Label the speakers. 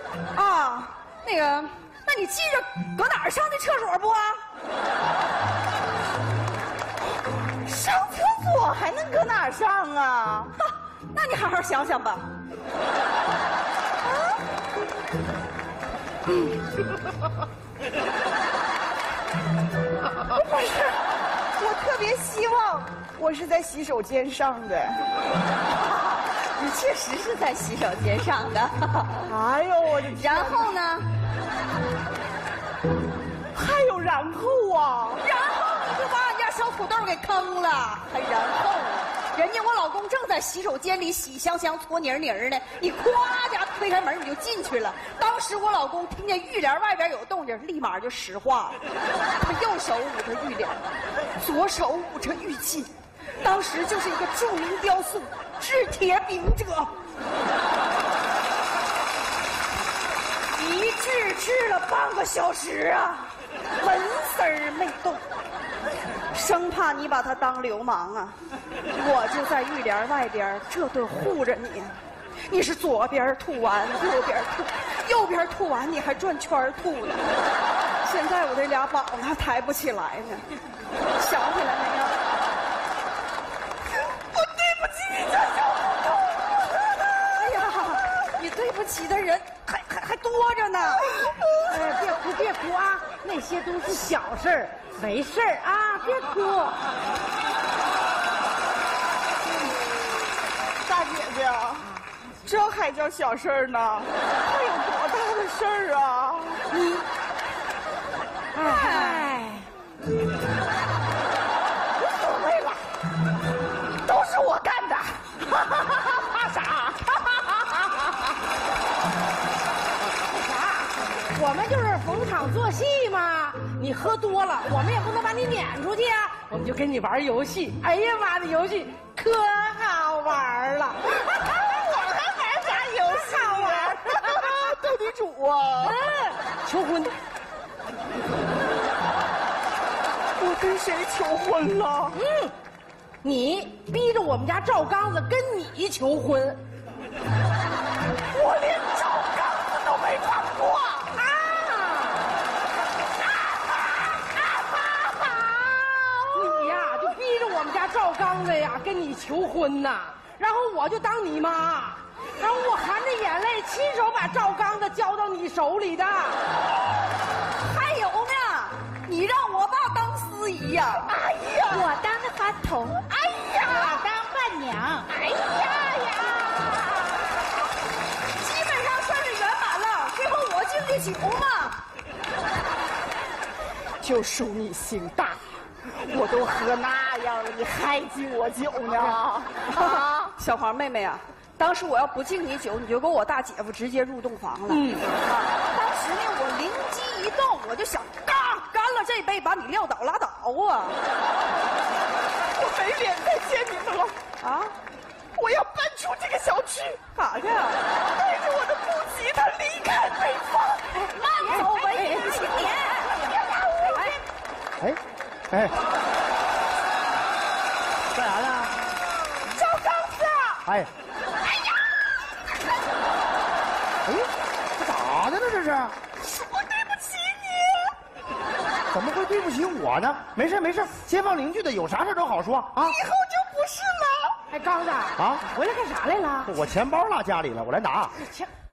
Speaker 1: 啊，那个，那你记着搁哪儿上的厕所不啊？
Speaker 2: 上厕所还能搁哪儿上啊？
Speaker 1: 哈，那你好好想想吧。
Speaker 2: 不是，我特别希望我是在洗手间上的。
Speaker 1: 你确实是在洗手间上的。
Speaker 2: 哎呦，我的天！
Speaker 1: 然后呢？
Speaker 2: 还有然后啊？
Speaker 1: 然后你就把俺家小土豆给坑了，还然后呢？人家我老公正在洗手间里洗香香搓泥泥呢，你咵家推开门你就进去了。当时我老公听见浴帘外边有动静，立马就石化了。他右手捂着浴帘，左手捂着浴巾，当时就是一个著名雕塑制铁饼者，一治了半个小时啊，纹丝儿没动。生怕你把他当流氓啊，我就在浴帘外边这顿护着你。你是左边吐完，右边吐，右边吐完你还转圈吐呢。现在我这俩膀子抬不起来呢，想起来没有？我对不起你家小土豆。哎呀，你对不起的人还多着呢。
Speaker 3: 别哭啊，那些都是小事儿。没事儿啊，别哭。
Speaker 2: 大姐姐，这还叫小事儿呢？还有多大的事儿啊？无所谓了，都是我干的，怕啥？
Speaker 3: 我们就是逢场作戏嘛。你喝多了，我们也不能把你撵出去啊！我们就跟你玩游戏。哎呀妈的，游戏可好玩了！
Speaker 2: 我还玩啥游戏好玩？斗地主啊！
Speaker 3: 求婚。
Speaker 2: 我跟谁求婚了？
Speaker 3: 你逼着我们家赵刚子跟你求婚。
Speaker 2: 我连赵刚子都没碰过。
Speaker 3: 赵刚子呀，跟你求婚呐，然后我就当你妈，然后我含着眼泪亲手把赵刚子交到你手里的。
Speaker 1: 还有呢，你让我爸当司仪呀！
Speaker 2: 哎呀，
Speaker 4: 我当的花童，
Speaker 2: 哎呀，
Speaker 4: 我当伴娘，
Speaker 2: 哎呀，
Speaker 1: 基本上算是圆满了。最后我经得起不嘛？
Speaker 2: 就属你心大。我都喝那样了，你还敬我酒呢？啊，
Speaker 1: 小黄妹妹啊，当时我要不敬你酒，你就跟我大姐夫直接入洞房了。当时呢，我灵机一动，我就想干了这杯，把你撂倒拉倒啊！
Speaker 2: 我没脸再见你们了啊！我要搬出这个小区，
Speaker 1: 干啥去？
Speaker 2: 带着我的木吉他离开北方。
Speaker 1: 慢走，文艺青年。
Speaker 5: 哎，干啥呢？
Speaker 2: 赵刚子！
Speaker 5: 哎，
Speaker 2: 哎呀！
Speaker 5: 哎，这咋的呢？这是？
Speaker 2: 我对不起你。
Speaker 5: 怎么会对不起我呢？没事没事，街坊邻居的，有啥事都好说啊。
Speaker 2: 以后就不是了。
Speaker 3: 哎，刚子啊，回来干啥来了？
Speaker 5: 我钱包落家里了，我来拿。
Speaker 3: 钱